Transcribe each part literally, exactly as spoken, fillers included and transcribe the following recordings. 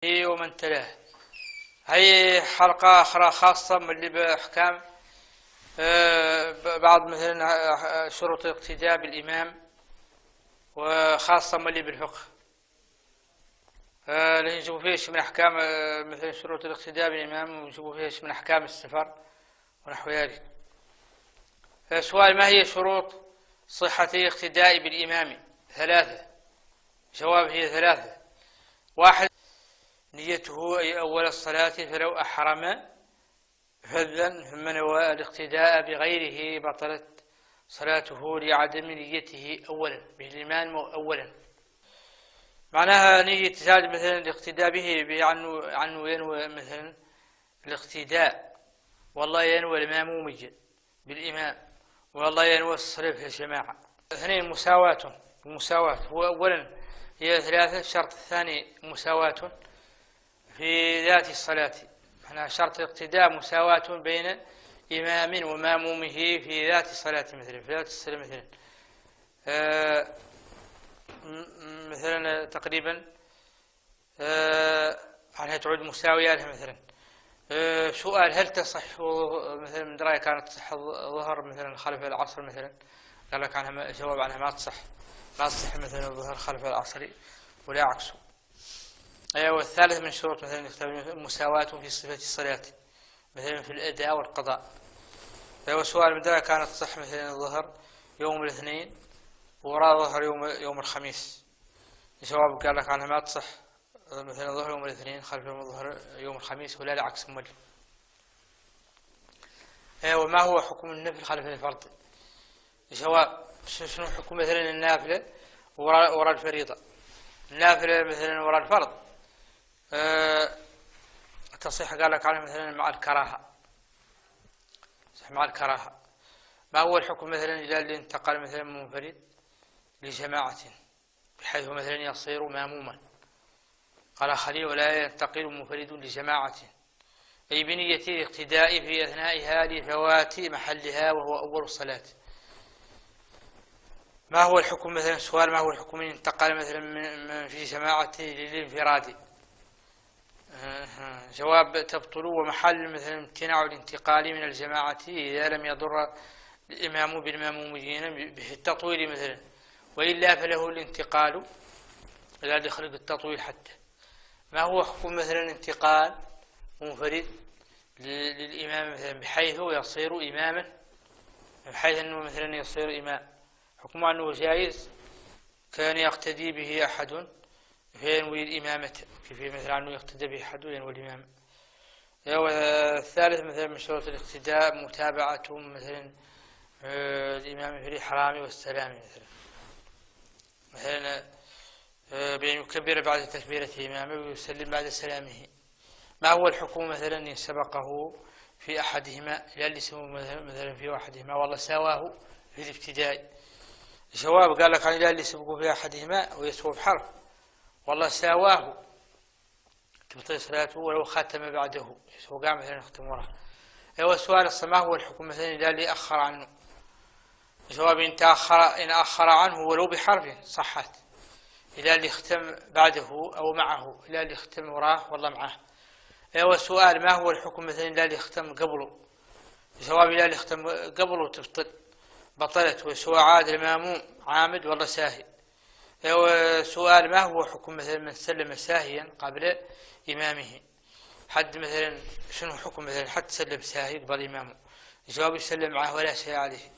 هي ومن تلاه. هي حلقة أخرى خاصة من اللي بأحكام بعض مثلا شروط الاقتداء بالإمام، وخاصة من اللي بالفقه اللي نشوفوا فيش من أحكام مثلا شروط الاقتداء بالإمام، ونشوفوا فيش من أحكام السفر ونحو ذلك. سؤال: ما هي شروط صحة الاقتداء بالإمام؟ ثلاثة. جواب: هي ثلاثة. واحد: نيته أي أول الصلاة، فلو أحرم فذا ثم نوى الاقتداء بغيره بطلت صلاته لعدم نيته أولا بالإمام أولا. معناها نية زاد مثلا الاقتداء به بأنه عنه ينوي مثلا الاقتداء، والله ينوي المامومية بالإمام، والله ينوي الصلاة في الجماعة. اثنين: مساواة. المساواة هو أولا هي ثلاثة. الشرط الثاني مساواة في ذات الصلاة، معناها شرط الاقتداء مساواة بين إمام ومامومه في ذات الصلاة، مثلا في ذات الصلاة مثلا آه مثلا تقريبا آه عنها تعود مساوية لها مثلا. آه سؤال: هل تصح مثلا من رأيك كانت تصح الظهر مثلا خلف العصر مثلا؟ قال لك عنها جواب عنها ما تصح، ما تصح مثلا الظهر خلف العصر ولا عكسه. أيوة. والثالث من شروط مثلا مساواة في صفة الصلاة مثلا في الأداء والقضاء. أيوة. سؤال: من رأيك كانت تصح مثلا الظهر يوم الاثنين وراء ظهر يوم يوم الخميس؟ الجواب قال لك عنها ما تصح مثلا ظهر يوم الاثنين خلف يوم الظهر يوم الخميس ولا العكس مولي. ايوه. ما هو حكم النفل خلف الفرض؟ الجواب: شنو حكم مثلا النافلة وراء وراء الفريضة؟ النافلة مثلا وراء الفرض أه تصح قال لك عنها مثلا مع الكراهة، صح مع الكراهة. ما هو الحكم مثلا إذا اللي انتقل مثلا منفرد لجماعة بحيث مثلا يصير ماموما؟ قال خليل: ولا ينتقل منفرد لجماعة أي بنية الاقتداء في أثنائها لفوات محلها وهو أول الصلاة. ما هو الحكم مثلا؟ سؤال: ما هو الحكم إن انتقل مثلا من في جماعة للانفراد؟ جواب: تبطل، ومحل مثلا امتناع الانتقال من الجماعة إذا لم يضر الإمام بالمامومين بالتطويل مثلا، وإلا فله الانتقال إذا دخل التطويل حتى. ما هو حكم مثلا انتقال منفرد للإمام مثلا بحيث يصير إماما، بحيث أنه مثلا يصير إمام؟ حكمه أنه جائز كان يقتدي به أحد فينوي الإمامة، كيف مثلا أنه يقتدي به أحد وينوي الإمامة. الثالث مثلا من شروط الاقتداء متابعة مثلا الإمام في الإحرام والسلام مثلا مثلا بأن يكبر بعد تكبيرة إمامه ويسلم بعد سلامه. ما هو الحكم مثلا إن سبقه في أحدهما إلى اللي سمو مثلا في أحدهما والله ساواه في الابتداء؟ الجواب قال لك عن إلى اللي سبقه في أحدهما ويسوى بحرف والله ساواه تبطل صلاته ولو ختم بعده، هو قام مثلا يختم وراه. هو سؤال: الصلاة هو الحكم مثلا إلى اللي أخر عنه؟ الجواب: إن تأخر إن أخر عنه ولو بحرف صحت، إلى اللي ختم بعده أو معه، إلى اللي ختم وراه والله معه. هو سؤال: ما هو الحكم مثلا إلى اللي ختم قبله؟ الجواب: إلى اللي ختم قبله تبطل بطلت، وسواء عاد الماموم عامد والله ساهي. هو سؤال: ما هو حكم مثلا من سلم ساهيا قبل إمامه؟ حد مثلا شنو حكم مثلا حد سلم ساهي قبل إمامه؟ الجواب: يسلم معه ولا شيء عليه.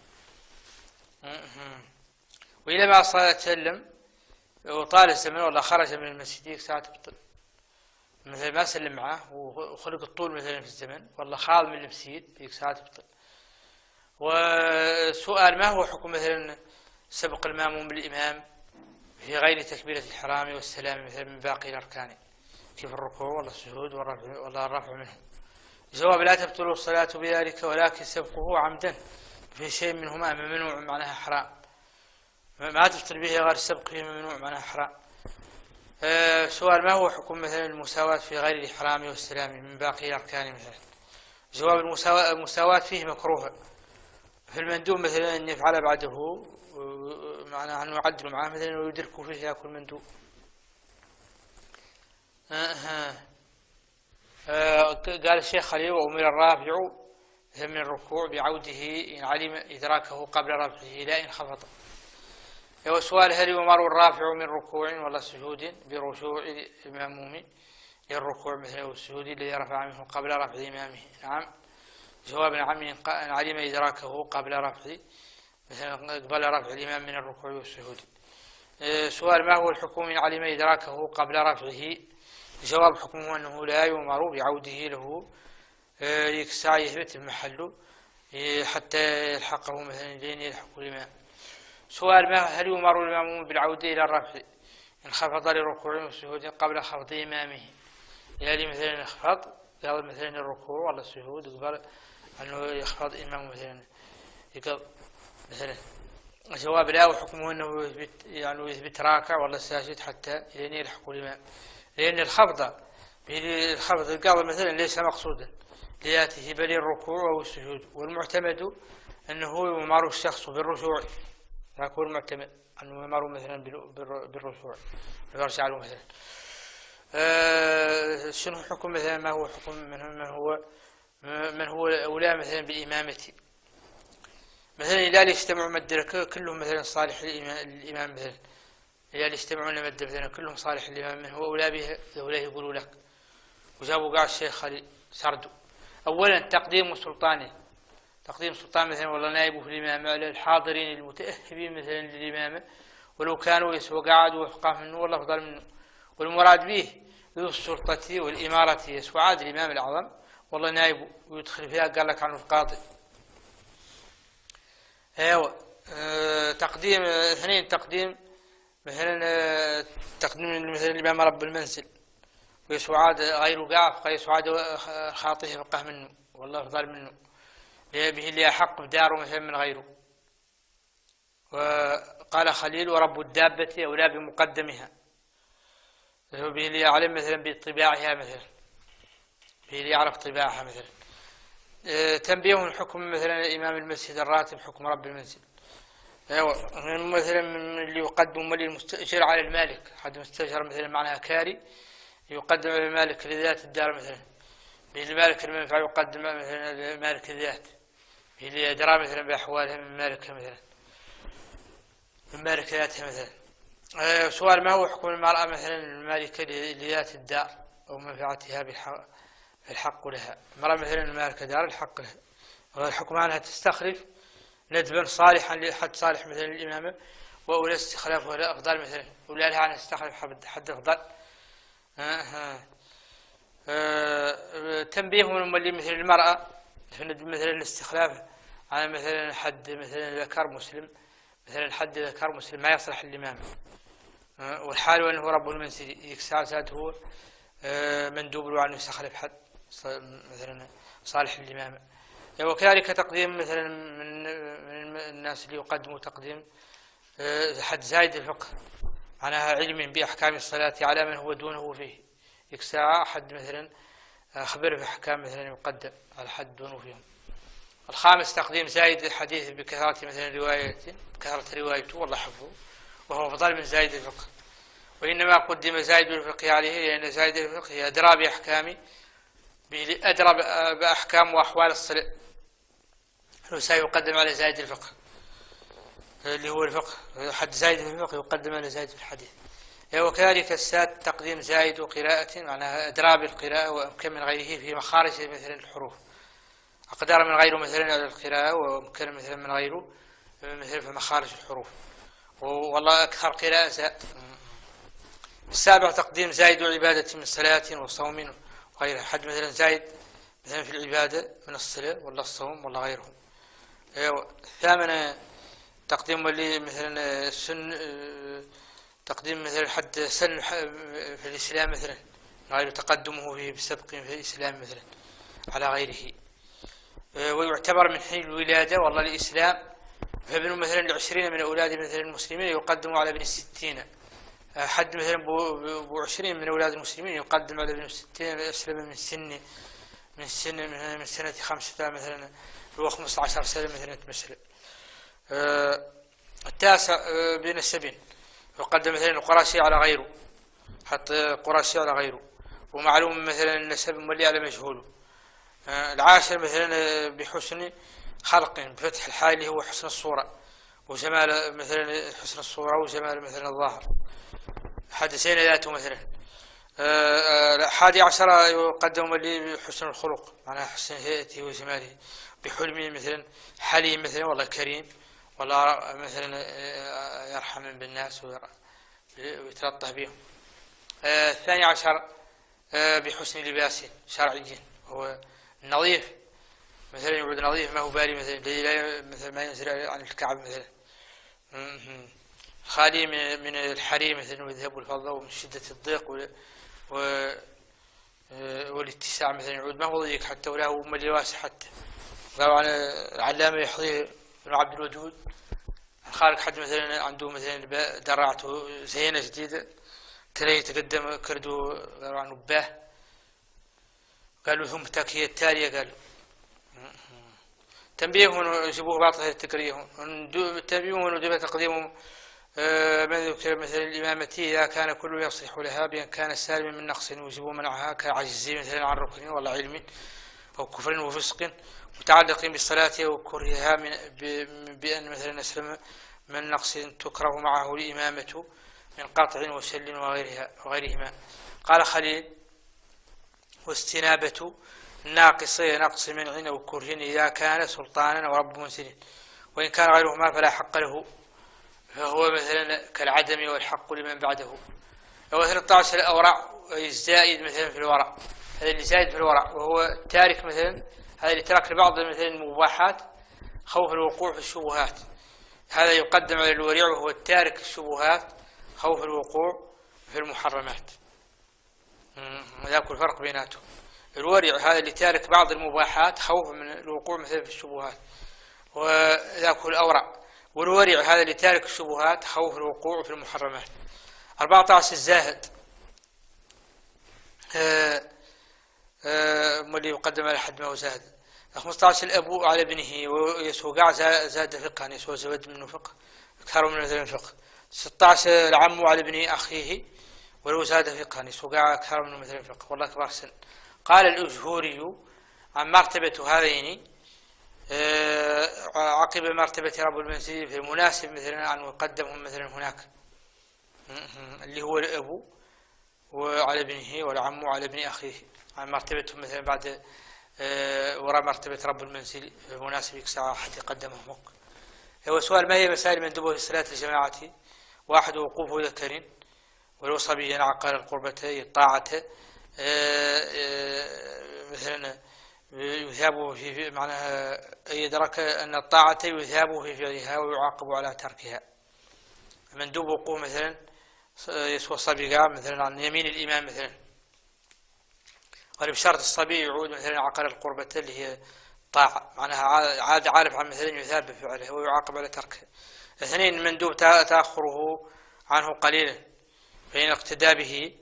وإذا ما صار تسلم وطال الزمن والله خرج من المسجد ساعة تبطل، مثلا ما سلم معه وخلق الطول مثلا في الزمن والله خال من المسجد ذيك ساعة تبطل. وسؤال: ما هو حكم مثلا سبق الماموم بالإمام في غير تكبيرة الإحرام والسلام مثلا من باقي الأركان كيف الركوع والله السجود والله الرفع منه؟ الجواب: لا تبطل الصلاة بذلك ولكن سبقه عمدا في شيء منهما ممنوع معناها حرام، ما تبطل به غير سبقه ممنوع معناها حرام. أه سؤال: ما هو حكم مثلا المساواة في غير الإحرام والسلام من باقي الأركان مثلا؟ جواب: المساواة, المساواة فيه مكروه، في المندوب مثلا أن يفعل بعده معناه أنه يعدل معه مثلا ويدركه فيه يأكل مندوب. أه. أه. قال الشيخ خليل: وأمر الرافع من الركوع بعوده إن علم إدراكه قبل رفعه لا إن خفض. هو سؤال: هل يؤمر الرافع من ركوع ولا سجود برجوع المأموم للركوع مثله السجود الذي رفع منه قبل رفع إمامه؟ نعم. جواب: نعم إن علم إدراكه قبل رفع مثلا قبل رفع الإمام من الركوع والسجود. سؤال: ما هو الحكم إن علم إدراكه قبل رفعه؟ جواب: حكمه أنه لا يؤمر بعوده له يكسع يثبت المحل حتى يلحقه مثلا لين يلحق الإمام. سؤال: ما هل يؤمر الإمام بالعودة إلى الرفع إن خفض للركوع والسجود قبل خفض إمامه؟ يعني مثلا يخفض قبل مثلا الركوع ولا السجود قبل أنه يخفض إمامه مثلا يقبل مثلا. الجواب: لا، وحكمه أنه يثبت يعني يثبت راكع ولا ساجد حتى لين يلحق الإمام، لأن الخفض الخفض قبل مثلا ليس مقصودا لذاته بل الركوع أو السجود، والمعتمد أنه يؤمر الشخص بالرجوع، يكون المعتمد أنه يؤمر مثلا بالرجوع يرجع له مثلا. آه شنو حكم مثلا ما هو حكم من, من هو من هو أولى مثلا بالإمامة؟ مثلا إذا يجتمعوا مدة كلهم مثلا صالح للإمام مثلا، إذا يجتمعون مدة مثلا كلهم صالح للإمام من هو أولى به أولى يقولوا لك. وجابوا قال الشيخ خليل سردوا: أولا تقديم سلطانه، تقديم سلطان مثلا والله نائبه الإمام على الحاضرين المتأهبين مثلا للإمامة ولو كانوا يسوى قاعدوا وفقه منه والله أفضل منه، والمراد به ذو السلطة والإمارة يسوى عاد الإمام الأعظم والله نائبه ويدخل فيها قال لك عنه القاضي. ايوه. أه تقديم اثنين تقديم مثلا أه تقديم مثلا الإمام رب المنزل ويسوى عاد غيره قاعد يسوى عاد خاطئه يفقه منه والله أفضل منه به اللي أحق بداره مثلا من غيره. وقال خليل: ورب الدابة أولى بمقدمها، به اللي يعلم مثلا بطباعها مثلا، به اللي يعرف طباعها مثلا. أه تنبيه حكم مثلا إمام المسجد الراتب حكم رب المنزل. أيوة. مثلا من اللي يقدم ولي المستأجر على المالك، حد مستأجر مثلا معناها كاري يقدم على المالك لذات الدار مثلا، به المالك المنفع يقدم مثلا المالك الذات، به اللي يدرى مثلا بأحوالها من مالكها مثلا من مالك ذاتها مثلا. أه سؤال: ما هو حكم المرأة مثلا المالكة لذات الدار أو منفعتها بالحق الحق لها؟ المرأة مثلا المالكة دار الحق لها، والحكم عنها تستخلف ندبا صالحا لحد صالح مثلا الإمامة وأولى استخلافه لا أفضل مثلا، ولا لها أن تستخلف حد أفضل. أه أه تنبيه من اللي مثل المرأة مثلا الاستخلاف على مثلا حد مثلا ذكر مسلم، مثلا حد ذكر مسلم ما يصلح الإمام، أه والحال أنه رب المنزل يكسع ذاته أه مندوب له أن يستخلف حد مثلا صالح الإمامة. وكذلك تقديم مثلا من من الناس اللي يقدموا تقديم أه حد زايد الفقه معناها علم بأحكام الصلاة على من هو دونه فيه، يكسع حد مثلا خبر بأحكام مثلا يقدم على حد دونه فيهم. الخامس تقديم زايد الحديث بكثرة مثلا روايته بكثرة روايته والله حفظه وهو أفضل من زايد الفقه، وإنما قدم زايد الفقه عليه لأن زايد الفقه أدرى بأحكام أدرى بأحكام وأحوال الصلاة، سيقدم على زايد الفقه اللي هو الفقه حد زايد في الفقه يقدم على زايد في الحديث. وكذلك الساد تقديم زايد وقراءة معناها أدرى بالقراءة وأمكن من غيره في مخارج مثلا الحروف، أقدر من غيره مثلا على القراءة وأمكن مثلا من غيره مثلا في مخارج الحروف والله أكثر قراءة زاد. السابع تقديم زايد العبادة من صلاة وصوم وغيرها، حد مثلا زايد مثلا في العبادة من الصلاة ولا الصوم ولا غيره. الثامنة تقديم اللي مثلا السن تقديم مثلا حد سن في الإسلام مثلا غير تقدمه فيه بسبق في الإسلام مثلا على غيره. ويعتبر من حين الولادة والله الإسلام فابن مثلا العشرين من أولاد مثلا المسلمين يقدم على ابن الستين، حد مثلا بو عشرين من أولاد المسلمين يقدم على ابن الستين أسلم من سن من سن من سنة خمسة مثلا هو خمسة عشر سنة مثلا تمثل. التاسع بين السبين يقدم مثلا القراشي على غيره، حتى قراشي على غيره. ومعلوم مثلا النسب مولي على مجهوله. العاشر مثلا بحسن خلق بفتح الحال اللي هو حسن الصورة وجمال مثلا حسن الصورة وجمال مثلا الظاهر. حدثين ذاته مثلا. الحادي عشر يقدم لي بحسن الخلق معناها حسن هيئته وجماله بحلم مثلا حليم مثلا والله كريم والله مثلا يرحم بالناس ويتلطف بهم. الثاني عشر بحسن لباس شرعي هو نظيف مثلا يعود نظيف ما هو باري مثلا مثل ما ينزل عن الكعب مثلا خالي من الحريم مثلا والذهب والفضة ومن شدة الضيق و والاتساع مثلا يعود ما هو ضيق حتى ولا هو ملي واسع حتى. قالوا عن العلامة يحضيه بن عبد الودود الخالق حد مثلا عنده مثلا دراعته زينة جديدة تلاقي يتقدم كردو قالوا عنه باه قالوا ثم تاكية التالية قالوا تنبيه يجيبوه باطل التكريه تنبيه ودب تقديم من ذكر مثل الإمامة إذا كان كله يصلح لها بأن كان سالما من نقص ويجب منعها كعجز مثلا عن ركن ولا علم أو كفر وفسق متعلق بالصلاة أو كرهها من بأن مثلا أسلم من نقص تكره معه الإمامة من قطع وسل وغيرها وغيرهما. قال خليل واستنابة الناقص نقص منع أو كره إذا كان سلطانا ورب منزل وإن كان غيرهما فلا حق له فهو مثلا كالعدم والحق لمن بعده. لو ثلاثة عشر الأورع الزائد مثلا في الورع هذا اللي زائد في الورع وهو تارك مثلا هذا اللي ترك لبعض مثلا المباحات خوف الوقوع في الشبهات هذا يقدم على الورع وهو التارك الشبهات خوف الوقوع في المحرمات. ذاك الفرق بيناتهم. الورع هذا اللي تارك بعض المباحات خوف من الوقوع مثلا في الشبهات وذاك الأورع والورع هذا اللي تارك الشبهات خوف الوقوع في المحرمات. أربعة عشر الزاهد اللي يقدم على حد ما هو زاهد. خمسة عشر الأبو على ابنه ويسوع زاد فقها يسوع زود منه فقه أكثر من مثلا فقه. ستة عشر العم على ابن أخيه ولو زاد فقها يسوع أكثر من مثلا فقه والله أكبر أحسن. قال الأجهوري عن مرتبة هذين عقب مرتبة رب المنزل في المناسب مثلا أن يقدمهم مثلا هناك اللي هو الأب وعلى ابنه والعم على ابن أخيه عن مرتبتهم مثلا بعد وراء مرتبة رب المنزل في المناسب يكسع حتى يقدمهم. هو سؤال ما هي مسائل مندوبة في صلاة الجماعة؟ واحد وقوف ذكر ولو صبيا عقل القربة الطاعة مثلا يثاب في معناها يدرك أن الطاعة يثاب في فعلها ويعاقب على تركها. مندوب وقوف مثلا يسوى صبي مثلا عن يمين الإمام مثلا ولبشرط الصبي يعود مثلا عقل القربة اللي هي طاعة معناها عاد عارف عن مثلا يثاب بفعلها ويعاقب على تركها. اثنين مندوب تأخره عنه قليلا فإن اقتدى به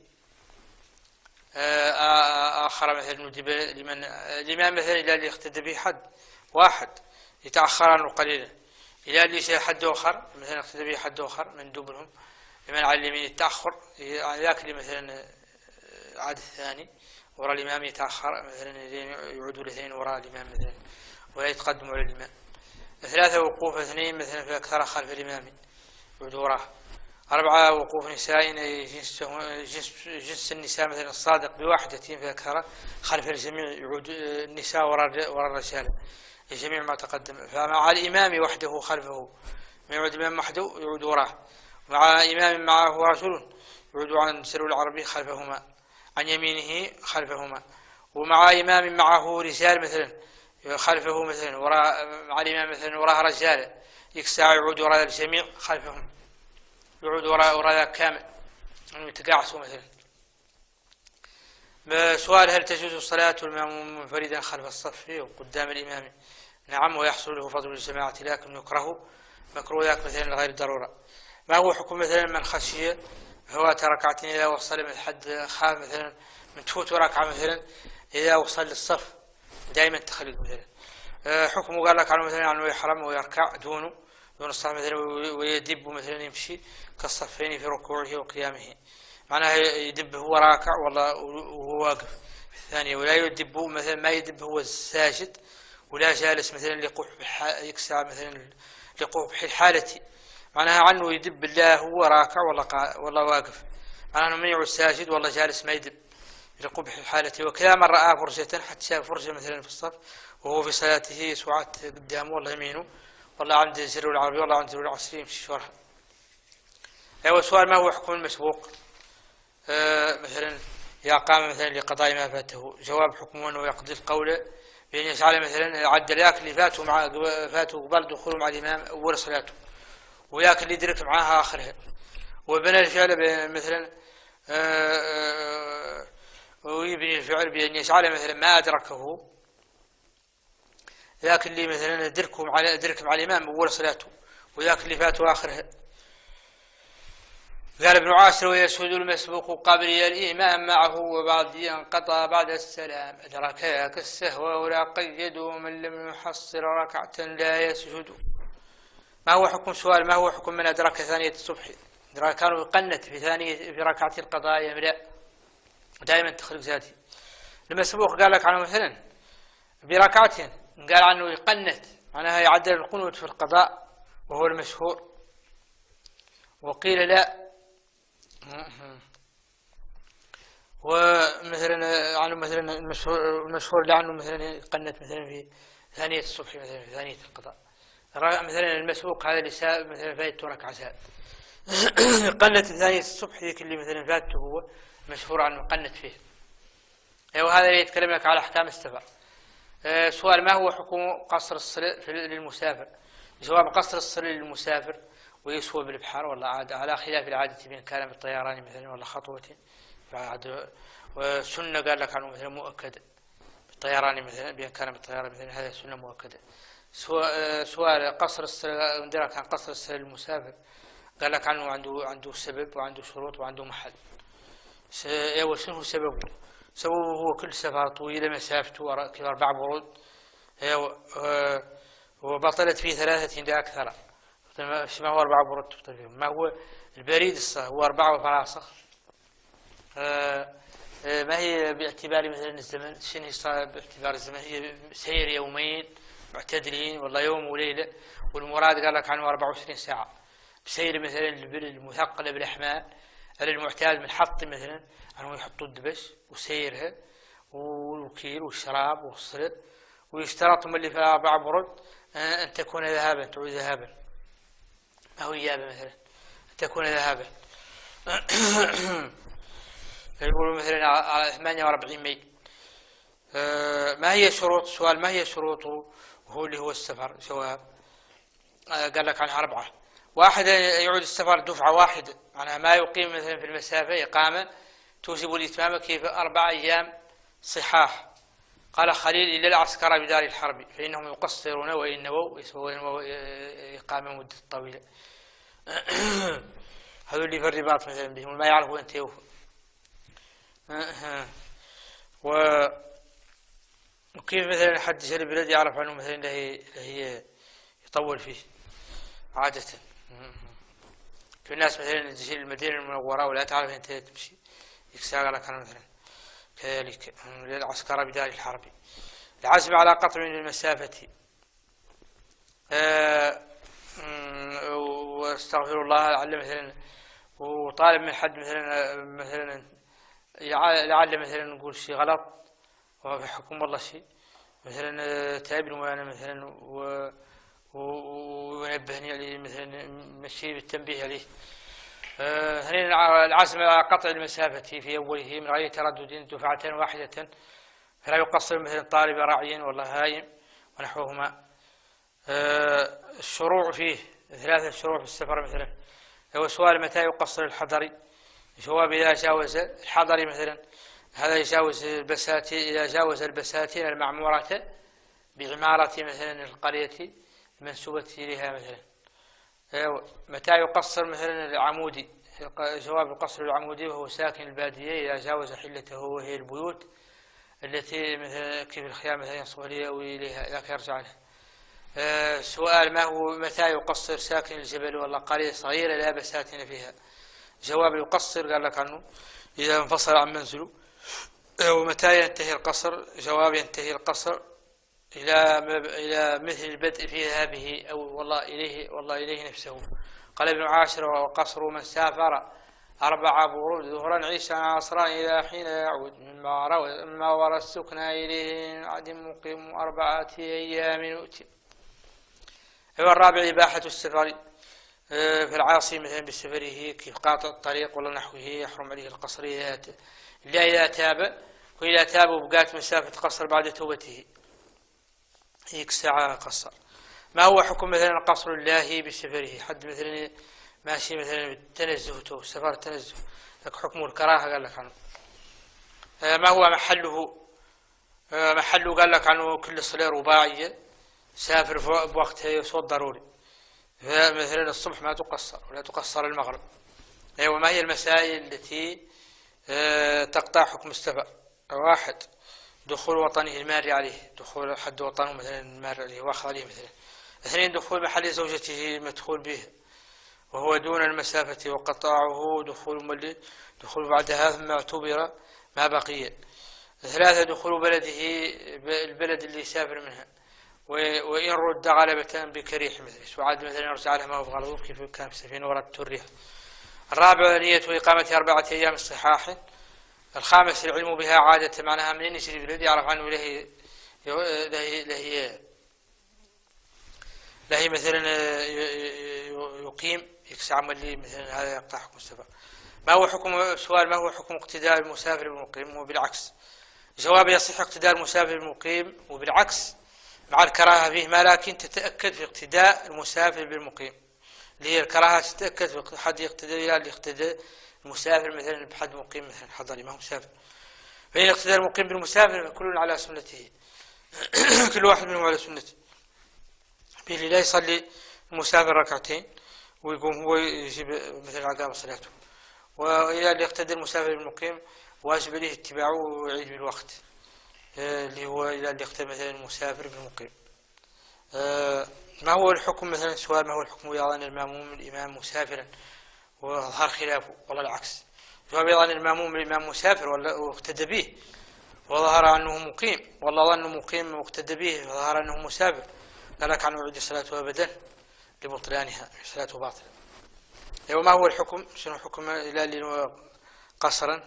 آخر مثلا ندب لمن الإمام مثلا إلى اللي اقتدى به حد واحد يتأخر عنه قليلا إلى اللي شيء حد آخر مثلا اقتدى به حد آخر مندوب لهم لمن على اليمين التأخر ذاك اللي مثلا عاد الثاني وراء الإمام يتأخر مثلا يعودوا الاثنين وراء الإمام مثلا ولا يتقدموا على الإمام. ثلاثة وقوف اثنين مثلا في أكثر خلف الإمام يعودوا وراه. أربعة وقوف نساء جنس, جنس النساء مثلا الصادق بواحدة في أكثر خلف الجميع يعود النساء وراء وراء الرجال الجميع ما تقدم. فمع الإمام وحده خلفه ما يعود الإمام وحده يعود وراه. مع إمام معه رجل يعود عن سلو العربي خلفهما عن يمينه خلفهما. ومع إمام معه رجال مثلا خلفه مثلا وراء مع الإمام مثلا وراء رجال يكسع يعود وراء الجميع خلفهم يعود وراء وراء كامل يتقاعسوا مثلا. سؤال هل تجوز الصلاة والإمام منفردا خلف الصف وقدام الإمام؟ نعم ويحصل له فضل الجماعة لكن يكره مكروه ذاك مثلا لغير الضرورة. ما هو حكم مثلا من خشي فوات ركعتين إذا وصل من حد خاف مثلا من تفوت ركعة مثلا إذا وصل للصف دائما تخليد مثلا حكمه قال لك عنه مثلا أنه يحرم ويركع دونه دون الصف مثلا ويدب مثلا يمشي كالصفين في ركوعه وقيامه معناها يدب هو راكع والله وهو واقف في الثانية، ولا يدب مثلا ما يدب هو ساجد ولا جالس مثلا لقبح يكسع مثلا لقبح الحالة، معناها عنه يدب الله هو راكع والله والله واقف، معناها من يعود ساجد والله جالس ما يدب لقبح الحالة. وكذا من رأى فرجة حتى شاف فرجة مثلا في الصف وهو في صلاته سعات قدامه والله يمينه والله عند زر العربي والله عند زر العصري يمشي شورها. أيوة سؤال ما هو حكم المسبوق؟ آه مثلا إذا قام مثلا لقضاء ما فاته، جواب حكمه أنه يقضي القول بأن يجعل مثلا عد الياك اللي فاته مع فاته قبل دخوله مع الإمام أول صلاته، وياك اللي يدرك معاها آخرها، وبنى الفعل مثلا آه ويبني الفعل بأن يجعل مثلا ما أدركه ذاك اللي مثلا أدركه مع أدرك مع الإمام أول صلاته، وذاك اللي فاته آخرها. قال ابن عاشر: ويسود المسبوق قبل الإمام معه وبعد ينقطع بعد السلام، أدرك ذاك السهو ولا قيد من لم يحصر ركعة لا يسجد. ما هو حكم سؤال ما هو حكم من أدرك ثانية الصبح؟ أدرك كانوا يقنت في ثانية في ركعة القضاء يملأ دائما تخرج ذاتي. المسبوق قال لك عنه مثلا بركعتين، قال عنه يقنت معناها يعدل القنوت في القضاء وهو المشهور، وقيل لا. ومثلا عنه مثلا المشهور المشهور لعنه مثلا يقنت مثلا في ثانية الصبح مثلا في ثانية القضاء. مثلا المسبوق هذا اللي ساب مثلا فايته ركعة ساب قنت ثانية الصبح ذيك اللي مثلا فاتته هو مشهور عنه قنت فيه. وهذا اللي يتكلم لك على أحكام السفر. أه سؤال: ما هو حكم قصر الصلاة للمسافر؟ جواب: قصر الصلاة للمسافر ويسوى بالبحر والله عاد على خلاف العادة بين كان بالطيران مثلا ولا خطوة بعد، وسنة قال لك عنه مثلا مؤكدة بالطيران مثلا بين كان بالطيران مثلا، هذا سنة مؤكدة. سؤال: قصر الصلاة عندنا كان قصر الصلاة للمسافر قال لك عنه عنده عنده سبب وعنده شروط وعنده محل. ايوه شنو سببه؟ سببه هو كل سفر طويلة مسافته كذا أربع برود ايوه وبطلت فيه ثلاثة لا أكثر. ما هو أربع برود تبطل فيهم؟ ما هو البريد الصح هو أربعة وفراسخ. ما هي باعتبار مثلا الزمن؟ شنو هي باعتبار الزمن؟ هي سير يومين معتدلين والله يوم وليلة، والمراد قال لك عنه أربع وعشرين ساعة بسير مثلا المثقلة بالأحمال على المعتاد من حط مثلا أنه يحطوا الدبش وسيرها والوكيل والشراب والصلب، ويشترط من اللي في أربع برد أن تكون ذهابا تعود ذهابا ما هو إيابة مثلا أن تكون ذهابا. يقولوا مثلا على ثمانية وأربعين ميل. ما هي شروط؟ سؤال: ما هي شروطه وهو اللي هو السفر؟ جواب: قال لك عنها أربعة. واحد يعود السفر دفعة واحدة معناها ما يقيم مثلا في المسافة إقامة توجب الإتمام كيف أربع أيام صحاح. قال خليل: إلا العسكر بدار الحرب فإنهم يقصرون وإن نووا يسوون إقامة مدة طويلة. هذول اللي في الرباط مثلا بهم ما يعرفوا أنت يوفوا. وكيف مثلا حد شرب البلد يعرف عنه مثلا اللي هي, هي يطول فيه عادة. في الناس مثلا تجي المدينة المنورة ولا تعرف أنت تمشي يكسر لك أنا مثلا كذلك للعسكر بدار الحرب. العزم على قطع من المسافة. أه واستغفر الله لعل مثلا وطالب من حد مثلا مثلا لعل مثلا نقول شيء غلط وفي حكم الله شيء مثلا تابن وانا مثلا وينبهني عليه مثلا مشي بالتنبيه عليه. أه العزم على قطع المسافة في أوله من غير تردد دفعة واحدة فلا يقصر مثل طالب راعي والله هايم ونحوهما. أه الشروع فيه ثلاثة شروع في السفر مثلا. هو سؤال: متى يقصر الحضري؟ جواب: إذا جاوز الحضري مثلا هذا يجاوز البساتين، إذا جاوز البساتين المعمورة بعمارة مثلا القرية المنسوبة إليها مثلا. متى يقصر مثلا العمودي؟ جواب: يقصر العمودي وهو ساكن البادية إذا جاوز حلته وهي البيوت التي مثلا كيف الخيام مثلا ينصب عليها أو إليها ذاك يرجع لها. أه سؤال: ما هو متى يقصر ساكن الجبل والله قرية صغيرة لا بساتين فيها؟ جواب يقصر قال لك عنه إذا انفصل عن منزله. ومتى ينتهي القصر؟ جواب ينتهي القصر إلى إلى مثل البدء في ذهابه أو والله إليه والله إليه نفسه. قال ابن عاشر: وقصر من سافر أربع برود ظهرا عيشا عصرا إلى حين يعود مما روى مما ورى السكنى إليه عدم مقيم أربعة أيام يؤتي. والرابع إباحة السفر في العاصي مثلا بسفره كيف قاطع الطريق ولا نحوه يحرم عليه القصر إلا إذا تاب، وإذا تاب وبقات مسافة قصر بعد توبته هيك ساعة قصر. ما هو حكم مثلا قصر الله بسفره؟ حد مثلا ماشي مثلا تنزهته سفر تنزه لك حكم الكراهة قال لك عنه. ما هو محله؟ محله قال لك عنه كل صلاة رباعية سافر بوقتها صوت ضروري، مثلا الصبح ما تقصر ولا تقصر المغرب. أيوة. ما هي المسائل التي تقطع حكم السفر؟ واحد: دخول وطنه المار عليه، دخول حد وطنه مثلا المار عليه واخذ عليه مثلا. اثنين: دخول محل زوجته مدخول به وهو دون المسافة وقطعه دخول ملي دخول بعدها ثم اعتبر ما بقي. ثلاثة: دخول بلده البلد اللي يسافر منها وإن رد غلبة بكريح مثل سعاد مثلا يرجع لها ما هو بغلظه كيف كان في سفينة وردت الريح. الرابع: نية إقامة أربعة أيام الصحاح. الخامس: العلم بها عادة، معناها منين يجري بلد يعرف عنه له له له له مثلا يقيم يكسع ملي مثلا هذا يقطع حكم السفر. ما هو حكم سؤال: ما هو حكم اقتداء المسافر بالمقيم وبالعكس؟ جواب: يصح اقتداء المسافر بالمقيم وبالعكس مع الكراهة فيه، ما لكن تتأكد في اقتداء المسافر بالمقيم اللي هي الكراهة تتأكد في حد يقتدي اللي يقتدي المسافر مثلا بحد مقيم مثلا حضري ما هو مسافر. فإن اقتداء المقيم بالمسافر فكل على سنته كل واحد منهم على سنته، باللي لا يصلي المسافر ركعتين ويقوم هو يجيب مثل عقاب صلاته. وإذا اللي يقتدي المسافر بالمقيم واجب عليه اتباعه ويعيد بالوقت اللي هو إذا اللي يقتدي مثلا المسافر بالمقيم. ما هو الحكم مثلا سؤال: ما هو الحكم إذا ظن المأموم الإمام مسافرا وظهر خلافه والله العكس؟ جواب: إذا ظن المأموم الإمام مسافر واقتدى به وظهر أنه مقيم والله ظنه مقيم واقتدى به وظهر أنه مسافر لا لك عنه يعيد صلاته أبدا لبطلانها، صلاته باطلة. وما هو الحكم؟ شنو حكم إلى اللي قصرا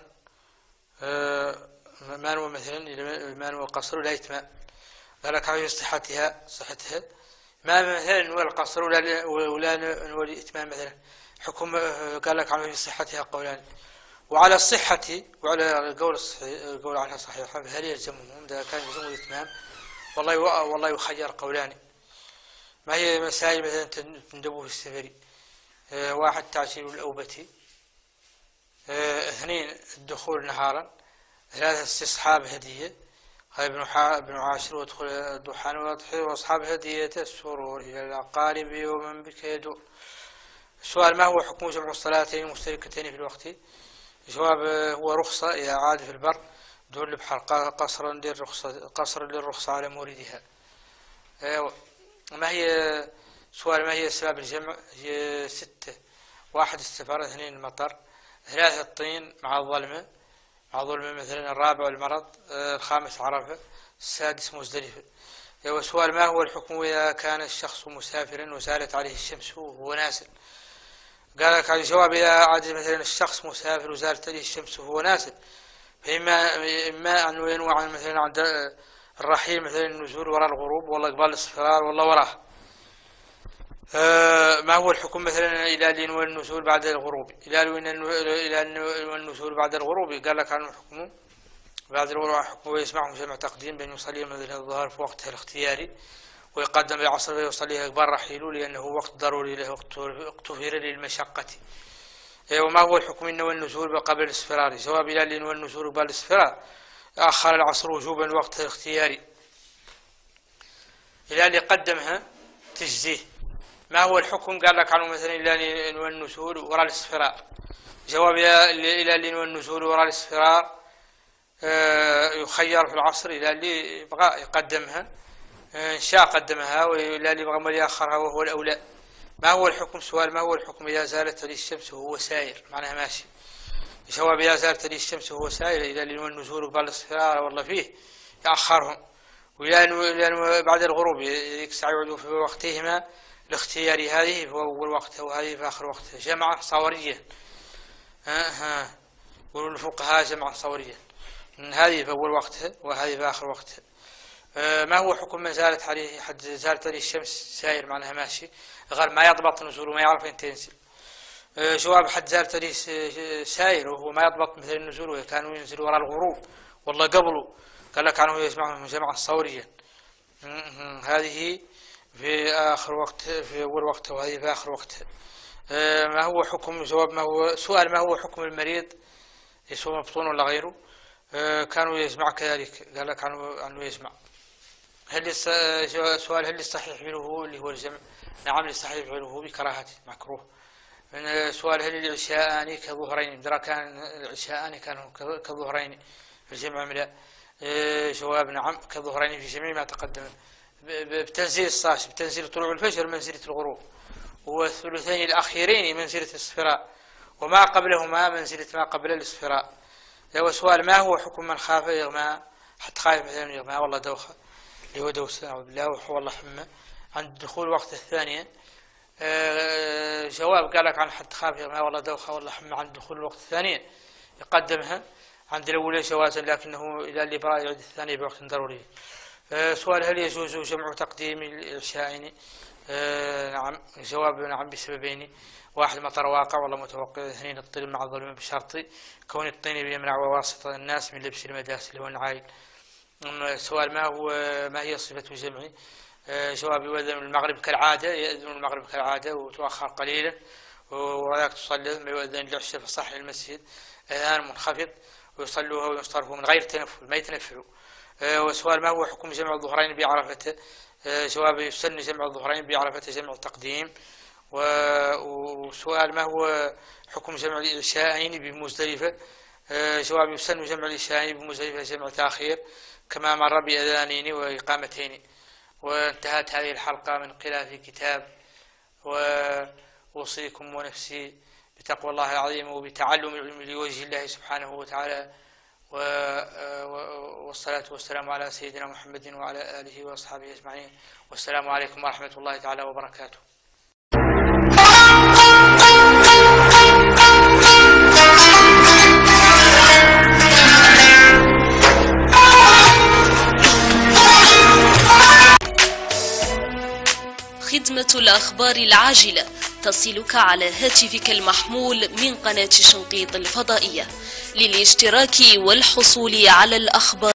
ما هو مثلا ما هو قصر ولا إتمام لا لك عنه صحتها صحتها ما مثلا نوى القصر ولا ولا نوى الإتمام مثلا حكم قال لك عنه صحتها قولان. وعلى الصحة وعلى القول الصحيح القول عنها صحيحة هل يلزمهم إذا كان يلزمهم الإتمام؟ والله والله يخير قولان. ما هي مسائل مثلا تندبه في السفر؟ اه واحد: تعجيل الأوبة. اه اثنين: الدخول نهارا. ثلاثة: استصحاب هدية. قال ابن ابن عاشر: وادخل الدخان واضحي واصحاب هدية السرور الى الاقارب ومن بك يدور. السؤال: ما هو حكم جمع الصلاتين المشتركتين في الوقت؟ الجواب: هو رخصة إذا عاد في البر دون البحر قصرا للرخصة قصرا للرخصة على موردها. ما هي سؤال: ما هي أسباب الجمع؟ هي ستة: واحد: السفر. اثنين: المطر. ثلاثة: الطين مع الظلمة مع ظلمة مثلا. الرابع: المرض. الخامس: عرفة. السادس: مزدلفة. وسؤال: ما هو الحكم إذا كان الشخص مسافرا وزالت عليه الشمس وهو نازل؟ قال لك الجواب: إذا عاد مثلا الشخص مسافر وزالت عليه الشمس وهو نازل فإما إما أنه ينوى عن مثلا عند الرحيل مثلا النزول وراء الغروب والله قبال الاصفرار والله وراه. آه ما هو الحكم مثلا إلى أن ينوى النزول بعد الغروب؟ إلى إلى أن ينوى النزول بعد الغروب قال لك عنه حكمه بعد الغروب حكمه يسمعهم جمع تقديم بأن يصلي مثلا الظهر في وقتها الاختياري ويقدم العصر ويصليها قبل رحيله لأنه وقت ضروري له اقتفر للمشقة. وما هو الحكم إن نوى النزول قبل الاصفرار؟ جواب: إلى أن ينوى النزول قبل الاصفرار أخر العصر وجوبا وقت الاختياري إلى أن يقدمها تجزيه. ما هو الحكم؟ قال لك عنه مثلا إلى أن ينوى النزول وراء الاصفرار. جواب: إلى أن ينوى النزول وراء الاصفرار يخير في العصر إلى اللي يبغى يقدمها إن شاء قدمها وإلى اللي يبغى يأخرها وهو الأولى. ما هو الحكم؟ سؤال: ما هو الحكم إذا زالت لي الشمس وهو سائر؟ معناها ماشي. جواب: إذا زالت لي الشمس وهو سائر، إذا النزول قبل الاصفرار والله فيه يأخرهم، وإلى بعد الغروب يقعدوا في وقتهما لاختيار هذه في أول وقت وهذه في آخر وقت، جمعا صوريا. ها يقولون الفقهاء جمعا صوريا، هذه في أول وقتها وهذه في آخر وقتها. ما هو حكم من زالت عليه حد زالت عليه الشمس سائر؟ معناها ماشي، غير ما يضبط نزوله وما يعرف أين تنزل. جواب: حد زالت عليه سائر وهو ما يضبط مثل النزول، وكانوا ينزلوا وراء الغروب والله قبله، قال لك كانوا يجمعهم جمعا صوريا. هذه في آخر وقت في أول وقت وهذه في آخر وقت. ما هو حكم؟ جواب: ما هو سؤال: ما هو حكم المريض يصوم مبطون ولا غيره؟ كانوا يجمع كذلك، قال لك عنه عنه يجمع. هل سؤال: هل الصحيح فعله اللي هو الجمع؟ نعم، الصحيح فعله بكراهة مكروه. سؤال: هل العشاءان كظهرين؟ درا كان العشاءان كانوا كظهرين في الجمع من لا؟ جواب: نعم كظهرين في جميع ما تقدم، بتنزيل الصاش بتنزيل طلوع الفجر منزلة الغروب، والثلثين الأخيرين منزلة الاصفراء، وما قبلهما منزلة ما قبل الاصفراء. هو سؤال: ما هو حكم من خاف إغماء؟ حتى خايف مثلا إغماء والله دوخة اللي هو دوسة أعوذ بالله والله حمى عند دخول وقت الثانية. أه جواب: قال لك عن حتى خاف إغماء والله دوخة والله حمى عند دخول الوقت الثانية يقدمها عند الأولى جوازا، لكنه إلى الإبراء يعد الثانية بوقت ضروري. أه سؤال: هل يجوز جمع تقديم العشاءين؟ أه نعم. جواب: نعم بسببين: واحد مطر واقع والله متوقع، اثنين الطين مع الظلم بشرط كون الطين بيمنع وواسطة الناس من لبس المداس اللي هو النعايل. السؤال: ما هو ما هي صفة الجمع؟ أه جواب: يؤذن المغرب كالعادة، يؤذن المغرب كالعادة وتؤخر قليلا، وذاك تصلي ثم يؤذن العشاء في صحن المسجد أذان منخفض، ويصلوها ويصطرفوا من غير تنفل ما يتنفلوا. أه وسؤال: ما هو حكم جمع الظهرين بعرفة؟ أه جواب: يسن جمع الظهرين بعرفة جمع التقديم. وسؤال: ما هو حكم جمع العشاءين بمزدلفة؟ أه جواب: يسن جمع العشاءين بمزدلفة جمع تأخير كما مر بأذانين وإقامتين. وانتهت هذه الحلقة من قراءة كتاب، وأوصيكم ونفسي بتقوى الله العظيم وبتعلم العلم لوجه الله سبحانه وتعالى، والصلاة والسلام على سيدنا محمد وعلى آله وأصحابه أجمعين، والسلام عليكم ورحمة الله تعالى وبركاته. خدمة الأخبار العاجلة تصلك على هاتفك المحمول من قناة شنقيط الفضائية. للاشتراك والحصول على الأخبار